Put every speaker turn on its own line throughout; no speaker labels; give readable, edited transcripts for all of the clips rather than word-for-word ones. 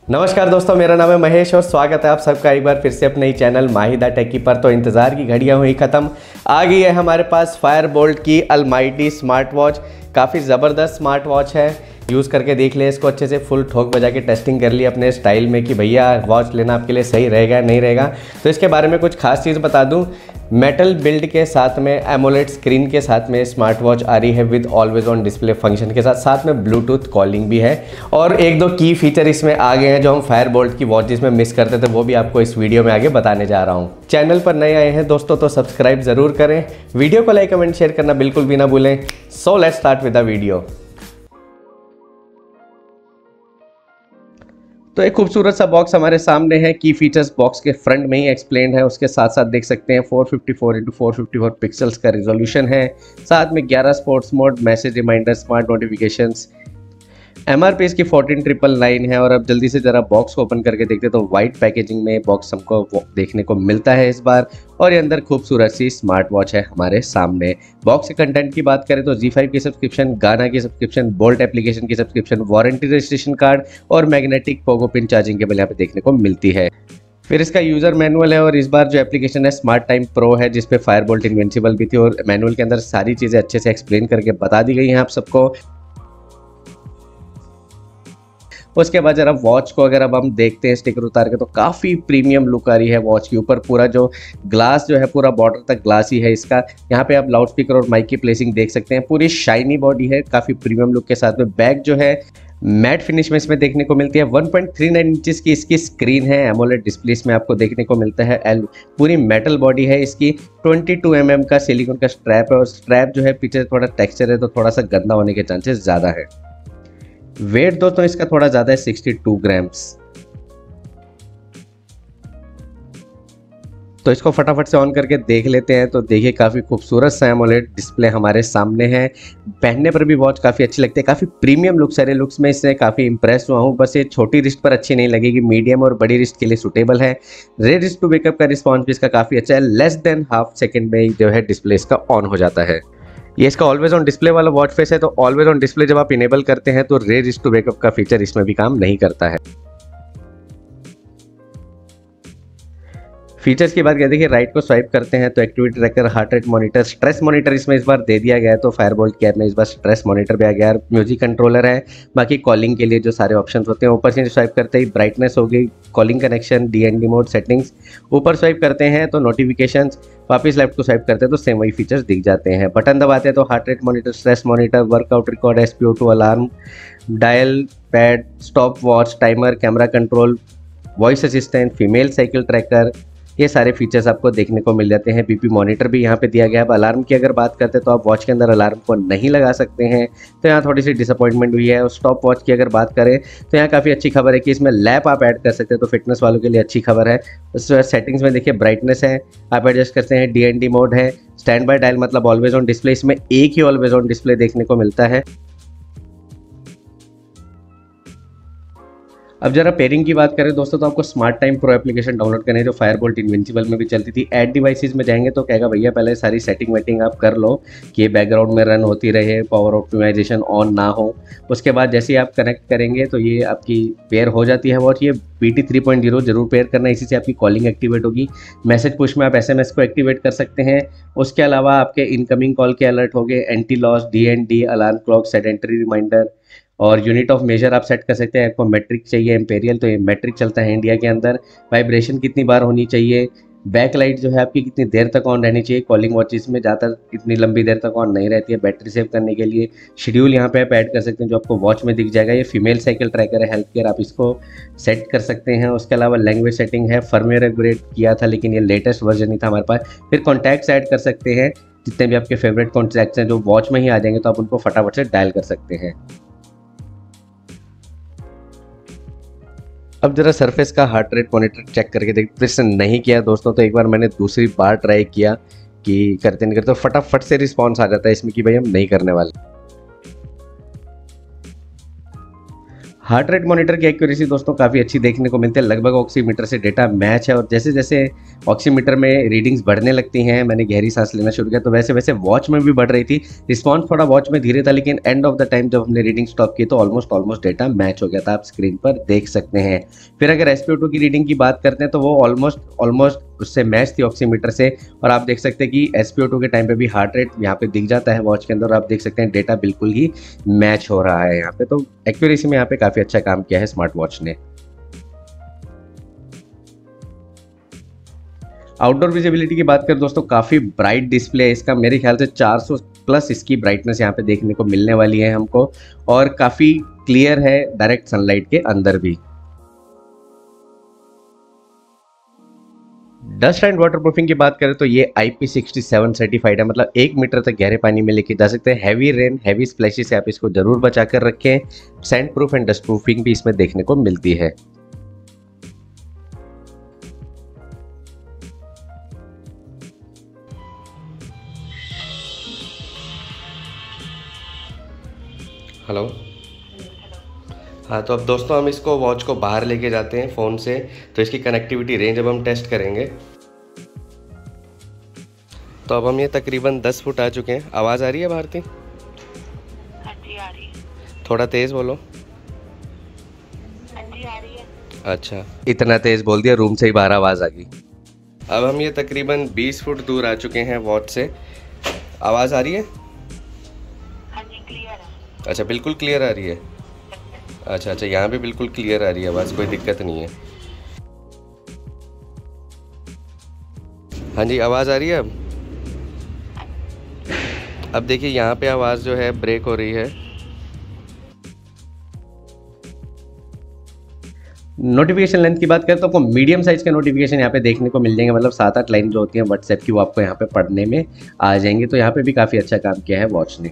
नमस्कार दोस्तों, मेरा नाम है महेश और स्वागत है आप सबका एक बार फिर से अपने ही चैनल माहिदा टेकी पर। तो इंतज़ार की घड़ियां हुई ख़त्म, आ गई है हमारे पास फायर बोल्ट की अलमाइटी स्मार्ट वॉच। काफ़ी ज़बरदस्त स्मार्ट वॉच है, यूज़ करके देख ले इसको अच्छे से, फुल ठोक बजा के टेस्टिंग कर ली अपने स्टाइल में कि भैया वॉच लेना आपके लिए सही रहेगा नहीं रहेगा। तो इसके बारे में कुछ खास चीज़ बता दूं, मेटल बिल्ड के साथ में एमोलेड स्क्रीन के साथ में स्मार्ट वॉच आ रही है with always on display function के साथ, साथ में ब्लूटूथ कॉलिंग भी है और एक दो की फीचर इसमें आ गए हैं जो हम फायर बोल्ट की वॉचेस में मिस करते थे, वो भी आपको इस वीडियो में आगे बताने जा रहा हूँ। चैनल पर नए आए हैं दोस्तों तो सब्सक्राइब ज़रूर करें, वीडियो को लाइक कमेंट शेयर करना बिल्कुल भी ना भूलें। So let's start with the video. तो एक खूबसूरत सा बॉक्स हमारे सामने है। की फीचर्स बॉक्स के फ्रंट में ही एक्सप्लेन है, उसके साथ साथ देख सकते हैं 454x454 पिक्सल्स का रिजोल्यूशन है, साथ में 11 sports mode, message reminder, smart notifications. MRP इसकी 14,999 है। और अब जल्दी से ज़रा बॉक्स को ओपन करके देखते तो वाइट पैकेजिंग में बॉक्स हमको देखने को मिलता है इस बार, और ये अंदर खूबसूरत सी स्मार्ट वॉच है हमारे सामने। बॉक्स के कंटेंट की बात करें तो Z5 की सब्सक्रिप्शन, गाना की सब्सक्रिप्शन, बोल्ट एप्लीकेशन की सब्सक्रिप्शन, वारंटी रजिस्ट्रेशन कार्ड और magnetic pogo pin charging cable यहाँ पे देखने को मिलती है। फिर इसका यूज़र मैनुअल है और इस बार जो एप्लीकेशन है स्मार्ट टाइम प्रो है, जिसपे फायरबोल्ट इनविंसिबल भी थी, और मैनुअल के अंदर सारी चीज़ें अच्छे से एक्सप्लेन करके बता दी गई हैं आप सबको। उसके बाद जरा वॉच को अगर अब हम देखते हैं स्टिकर उतार के तो काफ़ी प्रीमियम लुक आ रही है वॉच के ऊपर। पूरा जो ग्लास जो है पूरा बॉर्डर तक ग्लास ही है इसका। यहाँ पे आप लाउड स्पीकर और माइक की प्लेसिंग देख सकते हैं। पूरी शाइनी बॉडी है, काफ़ी प्रीमियम लुक के साथ में। बैक जो है मैट फिनिश में इसमें देखने को मिलती है। 1.39 इंचेस की इसकी स्क्रीन है, एमोलेड डिस्प्ले इसमें आपको देखने को मिलता है। पूरी मेटल बॉडी है इसकी। 22 mm का सिलिकॉन का स्ट्रैप है, और स्ट्रैप जो है पीछे थोड़ा टेक्सचर है तो थोड़ा सा गंदा होने के चांसेस ज़्यादा है। वेट दोस्तों इसका थोड़ा ज़्यादा है, 62 ग्राम्स। तो इसको फटाफट से ऑन करके देख लेते हैं। तो देखिए काफ़ी खूबसूरत सा एमोलेड डिस्प्ले हमारे सामने है। पहनने पर भी वॉच काफ़ी अच्छी लगती है, काफ़ी प्रीमियम लुक, सारे लुक्स में इससे काफ़ी इंप्रेस हुआ हूँ। बस ये छोटी रिस्ट पर अच्छी नहीं लगेगी, मीडियम और बड़ी रिस्ट के लिए सूटेबल है। रेड रिस्ट टू वेकअप का रिस्पॉन्स भी इसका काफ़ी अच्छा है, लेस देन हाफ सेकेंड में जो है डिस्प्ले इसका ऑन हो जाता है। ये इसका ऑलवेज ऑन डिस्प्ले वाला वॉच फेस है, तो ऑलवेज ऑन डिस्प्ले जब आप इनेबल करते हैं तो रेज रिस्ट टू वेकअप का फीचर इसमें भी काम नहीं करता है। फीचर्स की बात करें, देखिए राइट को स्वाइप करते हैं तो activity tracker, heart rate monitor, stress monitor इसमें इस बार दे दिया गया है। तो फायरबोल्ट के ऐप में इस बार स्ट्रेस मॉनिटर भी आ गया है। म्यूजिक कंट्रोलर है, बाकी कॉलिंग के लिए जो सारे ऑप्शंस होते हैं। ऊपर से स्वाइप करते ही ब्राइटनेस हो गई, calling connection, DND mode, settings. ऊपर स्वाइप करते हैं तो नोटिफिकेशंस, वापस लेफ्ट को स्वाइप करते हैं तो सेम वही फीचर्स दिख जाते हैं। बटन दबाते हैं तो heart rate monitor, stress monitor, workout record, SpO2 alarm, dial pad, stop watch, timer, camera control, voice assistant, female cycle tracker, ये सारे फीचर्स आपको देखने को मिल जाते हैं। BP मॉनिटर भी यहाँ पे दिया गया है। अब अलार्म की अगर बात करते हैं तो आप वॉच के अंदर अलार्म को नहीं लगा सकते हैं, तो यहाँ थोड़ी सी डिसअपॉइंटमेंट हुई है। और स्टॉप वॉच की अगर बात करें तो यहाँ काफ़ी अच्छी खबर है कि इसमें लैप आप ऐड कर सकते हैं, तो फिटनेस वालों के लिए अच्छी खबर है। सेटिंग्स में देखिए ब्राइटनेस है, आप एडजस्ट करते हैं। DND मोड है, स्टैंड बाय डायल मतलब ऑलवेज ऑन डिस्प्ले, इसमें एक ही ऑलवेज ऑन डिस्प्ले देखने को मिलता है। अब जरा पेयरिंग की बात करें दोस्तों तो आपको smart time pro application download करनी है, जो फायरबोल्ट इनविंसिबल में भी चलती थी। ऐड डिवाइसेस में जाएंगे तो कहेगा भैया पहले सारी सेटिंग वेटिंग आप कर लो कि ये बैकग्राउंड में रन होती रहे, पावर ऑप्टिमाइजेशन ऑन ना हो। उसके बाद जैसे ही आप कनेक्ट करेंगे तो ये आपकी पेयर हो जाती है वॉच। ये BT 3.0 जरूर पेयर करना, इसी से आपकी कॉलिंग एक्टिवेट होगी। मैसेज पुश में आप SMS को एक्टिवेट कर सकते हैं। उसके अलावा आपके इनकमिंग कॉल के अलर्ट हो गए, anti loss, DND, alarm clock, sedentary reminder, और यूनिट ऑफ मेजर आप सेट कर सकते हैं। आपको मेट्रिक चाहिए इम्पेरियल, तो ये मेट्रिक चलता है इंडिया के अंदर। वाइब्रेशन कितनी बार होनी चाहिए, बैक लाइट जो है आपकी कितनी देर तक ऑन रहनी चाहिए। कॉलिंग वॉचेस में ज़्यादातर इतनी लंबी देर तक ऑन नहीं रहती है, बैटरी सेव करने के लिए। शेड्यूल यहाँ पे आप ऐड कर सकते हैं जो आपको वॉच में दिख जाएगा। ये फीमेल साइकिल ट्रैकर है, हेल्थ केयर, आप इसको सेट कर सकते हैं। उसके अलावा लैंग्वेज सेटिंग है, फर्मवेयर अपग्रेड किया था लेकिन ये लेटेस्ट वर्जन ही था हमारे पास। फिर कॉन्टैक्ट्स ऐड कर सकते हैं, जितने भी आपके फेवरेट कॉन्टैक्ट्स हैं जो वॉच में ही आ जाएंगे तो आप उनको फटाफट से डायल कर सकते हैं। अब जरा सरफेस का हार्ट रेट मॉनिटर चेक करके देखते, नहीं किया दोस्तों तो एक बार मैंने दूसरी बार ट्राई किया कि करते नहीं करते तो फटाफट से रिस्पॉन्स आ जाता है इसमें कि भाई हम नहीं करने वाले। हार्ट रेट मॉनिटर की एक्यूरेसी दोस्तों काफ़ी अच्छी देखने को मिलती है, लगभग ऑक्सीमीटर से डेटा मैच है। और जैसे जैसे ऑक्सीमीटर में रीडिंग्स बढ़ने लगती हैं, मैंने गहरी सांस लेना शुरू किया, तो वैसे वैसे वॉच में भी बढ़ रही थी। रिस्पॉन्स थोड़ा वॉच में धीरे था, लेकिन एंड ऑफ द टाइम जब हमने रीडिंग स्टॉप की तो ऑलमोस्ट डेटा मैच हो गया था, आप स्क्रीन पर देख सकते हैं। फिर अगर SpO2 की रीडिंग की बात करते हैं तो वो ऑलमोस्ट उससे मैच थी ऑक्सीमीटर से। और आप देख सकते हैं कि SpO2 के टाइम पे भी हार्ट रेट यहाँ पे दिख जाता है वॉच के अंदर, और आप देख सकते हैं डेटा बिल्कुल ही मैच हो रहा है यहाँ पे। तो एक्यूरेसी में यहाँ पे काफ़ी अच्छा काम किया है स्मार्ट वॉच ने। आउटडोर विजिबिलिटी की बात करें दोस्तों, काफ़ी ब्राइट डिस्प्ले है इसका, मेरे ख्याल से 400 प्लस इसकी ब्राइटनेस यहाँ पे देखने को मिलने वाली है हमको, और काफ़ी क्लियर है डायरेक्ट सनलाइट के अंदर भी। डस्ट एंड वाटर प्रूफिंग की बात करें तो ये IP67 सर्टिफाइड है, मतलब 1 मीटर तक गहरे पानी में लेके जा सकते हैं। हैवी रेन, हैवी स्प्लैशेस से आप इसको जरूर बचा कर रखें। Sand proof and dust proofing भी इसमें देखने को मिलती है। हेलो। हाँ, तो अब दोस्तों हम इसको वॉच को बाहर लेके जाते हैं फ़ोन से, तो इसकी कनेक्टिविटी रेंज अब हम टेस्ट करेंगे। तो अब हम ये तकरीबन 10 फुट आ चुके हैं। आवाज़ आ रही है भारती?
हाँ जी आ रही है।
थोड़ा तेज़ बोलो।
हाँ जी आ रही है।
अच्छा, इतना तेज़ बोल दिया, रूम से ही बाहर आवाज़ आ गई। अब हम ये तकरीबन 20 फुट दूर आ चुके हैं वॉच से। आवाज़ आ रही है?
हाँ जी क्लियर है।
अच्छा, बिल्कुल क्लियर आ रही है। अच्छा, यहाँ भी बिल्कुल क्लियर आ रही है आवाज़, कोई दिक्कत नहीं है। हाँ जी, आवाज़ आ रही है अब? अब देखिए यहाँ पे आवाज़ जो है ब्रेक हो रही है। नोटिफिकेशन लेंथ की बात करें तो आपको मीडियम साइज के नोटिफिकेशन यहाँ पे देखने को मिल जाएंगे, मतलब 7-8 लाइन जो होती हैं व्हाट्सएप की, वो आपको यहाँ पे पढ़ने में आ जाएंगे। तो यहाँ पे भी काफ़ी अच्छा काम किया है वॉच ने।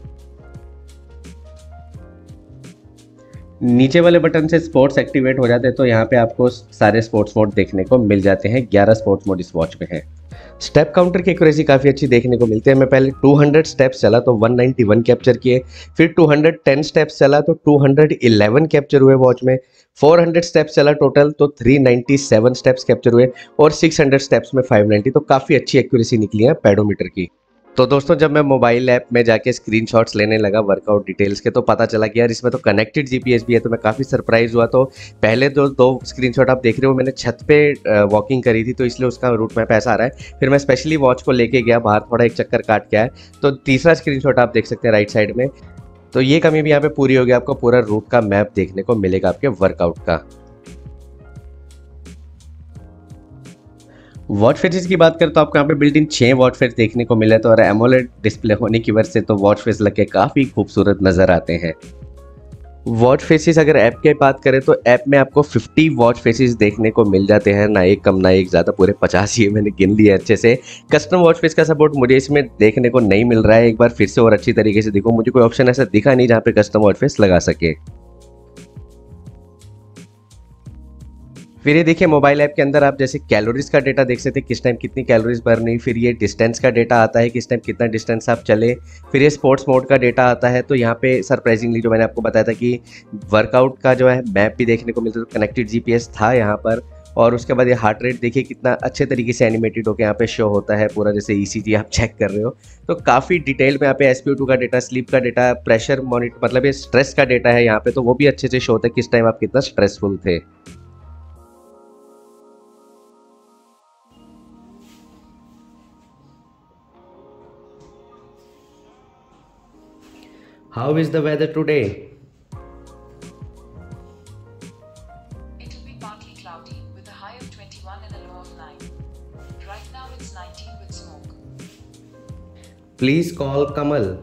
नीचे वाले बटन से स्पोर्ट्स एक्टिवेट हो जाते हैं, तो यहाँ पे आपको सारे स्पोर्ट्स मोड देखने को मिल जाते हैं। 11 स्पोर्ट्स मोड इस वॉच में है। स्टेप काउंटर की एक्यूरेसी काफ़ी अच्छी देखने को मिलती है। मैं पहले 200 स्टेप्स चला तो 191 कैप्चर किए, फिर 210 स्टेप्स चला तो 211 कैप्चर हुए वॉच में, 400 स्टेप्स चला टोटल तो 397 स्टेप्स कैप्चर हुए, और 600 स्टेप्स में 590। तो काफ़ी अच्छी एक्यूरेसी निकली है पेडोमीटर की। तो दोस्तों जब मैं मोबाइल ऐप में जाके स्क्रीनशॉट्स लेने लगा वर्कआउट डिटेल्स के, तो पता चला कि यार इसमें तो कनेक्टेड जीपीएस भी है। तो मैं काफ़ी सरप्राइज हुआ। तो पहले जो 2 स्क्रीनशॉट आप देख रहे हो, मैंने छत पे वॉकिंग करी थी, तो इसलिए उसका रूट मैप ऐसा आ रहा है। फिर मैं स्पेशली वॉच को लेके गया बाहर, थोड़ा एक चक्कर काट के आया। तो तीसरा स्क्रीनशॉट आप देख सकते हैं राइट साइड में। तो ये कमी भी यहाँ पे पूरी होगी, आपको पूरा रूट का मैप देखने को मिलेगा आपके वर्कआउट का। वॉच फेसेस की बात करें तो आपको यहाँ पे बिल्ट इन 6 वॉच फेस देखने को मिले, तो और एमोलेड डिस्प्ले होने की वजह से तो वॉच फेस लगे काफ़ी खूबसूरत नज़र आते हैं। वॉच फेसेस अगर ऐप की बात करें तो ऐप में आपको 50 वॉच फेसेस देखने को मिल जाते हैं, ना एक कम ना एक ज़्यादा, पूरे 50 ही मैंने गिन लिए अच्छे से। कस्टम वॉच फेस का सपोर्ट मुझे इसमें देखने को नहीं मिल रहा है, एक बार फिर से और अच्छी तरीके से देखो, मुझे कोई ऑप्शन ऐसा दिखा नहीं जहाँ पे कस्टम वॉच फेस लगा सके। फिर ये देखिए मोबाइल ऐप के अंदर आप जैसे कैलोरीज का डेटा देख सकते हैं, किस टाइम कितनी कैलोरीज बर्न हुई। फिर ये डिस्टेंस का डेटा आता है, किस टाइम कितना डिस्टेंस आप चले। फिर ये स्पोर्ट्स मोड का डेटा आता है। तो यहाँ पे सरप्राइजिंगली जो मैंने आपको बताया था कि वर्कआउट का जो है मैप भी देखने को मिलता है, तो कनेक्टेड जीपीएस था यहाँ पर। और उसके बाद ये हार्ट रेट देखिए कितना अच्छे तरीके से एनिमेटेड होकर यहाँ पे शो होता है, पूरा जैसे ईसीजी आप चेक कर रहे हो। तो काफ़ी डिटेल में यहाँ पे SpO2 का डेटा, स्लीप का डेटा, प्रेशर मॉनिटर, मतलब ये स्ट्रेस का डेटा है यहाँ पे, तो वो भी अच्छे से शो होता है किस टाइम आप कितना स्ट्रेसफुल थे। How is the weather today?
It will be partly cloudy with a high of 21 and a low of 9. Right now it's 19 with smoke.
Please call Kamal.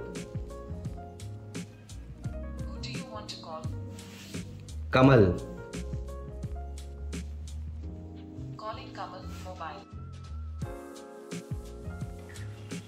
Who do you want to call?
Kamal.
Calling Kamal mobile.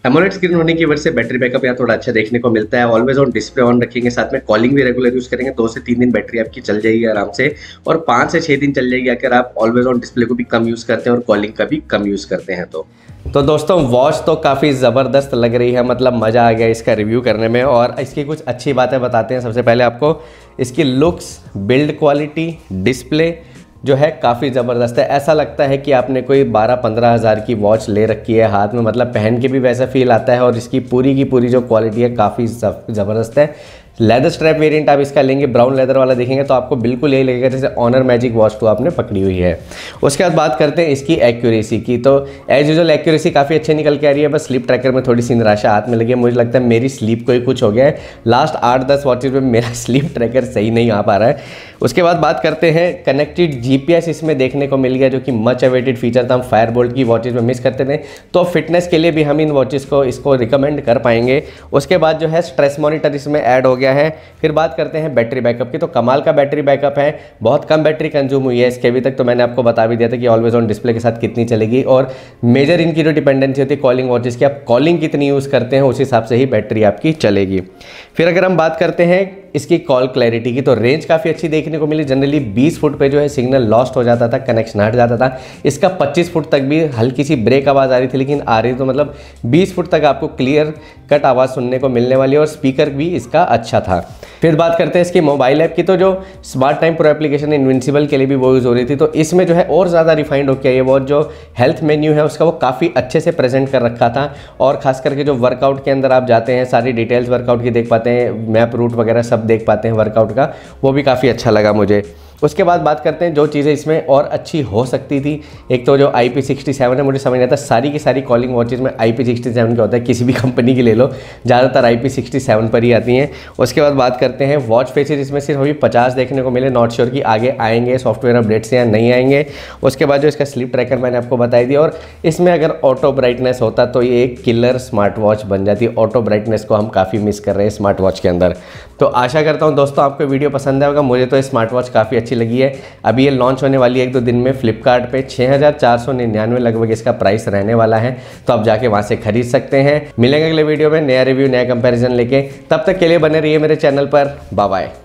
AMOLED screen होने की वजह से battery backup यहाँ थोड़ा अच्छा देखने को मिलता है। ऑलवेज ऑन डिस्प्ले ऑन रखेंगे, साथ में कॉलिंग भी रेगुलर यूज करेंगे 2 से 3 दिन बैटरी आपकी चल जाएगी आराम से, और 5 से 6 दिन चल जाएगी अगर आप ऑलवेज ऑन डिस्प्ले को भी कम यूज करते हैं और कॉलिंग का भी कम यूज करते हैं। तो दोस्तों वॉच तो काफ़ी ज़बरदस्त लग रही है, मतलब मज़ा आ गया इसका रिव्यू करने में। और इसकी कुछ अच्छी बातें बताते हैं। सबसे पहले आपको इसकी लुक्स, बिल्ड क्वालिटी, डिस्प्ले जो है काफ़ी ज़बरदस्त है। ऐसा लगता है कि आपने कोई 12-15 हज़ार की वॉच ले रखी है हाथ में, मतलब पहन के भी वैसा फील आता है। और इसकी पूरी की पूरी जो क्वालिटी है काफ़ी ज़बरदस्त है। लेदर स्ट्रैप वेरिएंट आप इसका लेंगे, ब्राउन लेदर वाला देखेंगे तो आपको बिल्कुल यही लगेगा जैसे ऑनर मैजिक वॉच 2 आपने पकड़ी हुई है। उसके बाद बात करते हैं इसकी एक्यूरेसी की। तो एज यूजुअल एक्यूरेसी काफ़ी अच्छी निकल के आ रही है, बस स्लीप ट्रैकर में थोड़ी सी निराशा हाथ में लगी है। मुझे लगता है मेरी स्लीप को ही कुछ हो गया है, लास्ट 8-10 वॉचेज में मेरा स्लीप ट्रैकर सही नहीं आ पा रहा है। उसके बाद बात करते हैं कनेक्टेड GPS इसमें देखने को मिल गया, जो कि मच अवेटेड फीचर था, हम फायरबोल्ट की वॉचेज में मिस करते थे। तो फिटनेस के लिए भी हम इन वॉचेस को इसको रिकमेंड कर पाएंगे। उसके बाद जो है स्ट्रेस मॉनिटर इसमें ऐड हो गया है। फिर बात करते हैं बैटरी बैकअप की। तो कमाल का बैटरी बैकअप है, बहुत कम बैटरी कंज्यूम हुई है इसके अभी तक। तो मैंने आपको बता भी दिया था कि ऑलवेज ऑन डिस्प्ले के साथ कितनी चलेगी, और मेजर इनकी जो डिपेंडेंसी होती है कॉलिंग वॉचेस की, आप कॉलिंग कितनी यूज़ करते हैं उस हिसाब से ही बैटरी आपकी चलेगी। फिर अगर हम बात करते हैं इसकी कॉल क्लैरिटी की, तो रेंज काफ़ी अच्छी देखने को मिली। जनरली 20 फुट पे जो है सिग्नल लॉस्ट हो जाता था, कनेक्शन हट जाता था। इसका 25 फुट तक भी हल्की सी ब्रेक आवाज़ आ रही थी, लेकिन आ रही तो मतलब 20 फुट तक आपको क्लियर कट आवाज़ सुनने को मिलने वाली है, और स्पीकर भी इसका अच्छा था। फिर बात करते हैं इसकी मोबाइल ऐप की। तो जो smart time pro application invincible के लिए भी वो यूज़ हो रही थी, तो इसमें जो है और ज़्यादा रिफाइंड हो गया ये वॉच। जो हेल्थ मेन्यू है उसका वो काफ़ी अच्छे से प्रेजेंट कर रखा था, और खास करके जो वर्कआउट के अंदर आप जाते हैं सारी डिटेल्स वर्कआउट की देख पाते हैं, मैप रूट वगैरह सब देख पाते हैं वर्कआउट का, वो भी काफ़ी अच्छा लगा मुझे। उसके बाद बात करते हैं जो चीज़ें इसमें और अच्छी हो सकती थी। एक तो जो IP67 है, मुझे समझ नहीं आता सारी की सारी कॉलिंग वॉचेज़ में IP67 क्या होता है, किसी भी कंपनी की ले लो, ज़्यादातर IP67 पर ही आती हैं। उसके बाद बात करते हैं वॉच फेसेस, इसमें सिर्फ अभी 50 देखने को मिले, नॉट श्योर कि आगे आएंगे सॉफ्टवेयर अपडेट से या नहीं आएंगे। उसके बाद जो इसका स्लीप ट्रैकर मैंने आपको बताई दी, और इसमें अगर ऑटो ब्राइटनेस होता तो ये एक किलर स्मार्ट वॉच बन जाती। ऑटो ब्राइटनेस को हम काफ़ी मिस कर रहे हैं स्मार्ट वॉच के अंदर। तो आशा करता हूँ दोस्तों आपको वीडियो पसंद आएगा। मुझे तो स्मार्ट वॉच काफ़ी अच्छी लगी है। अभी ये लॉन्च होने वाली है 1-2 दिन में फ्लिपकार्ट पे, 6499 लगभग इसका प्राइस रहने वाला है, तो आप जाके वहाँ से खरीद सकते हैं। मिलेंगे अगले वीडियो में नया रिव्यू, नया कंपैरिजन लेके। तब तक के लिए बने रहिए मेरे चैनल पर। Bye bye.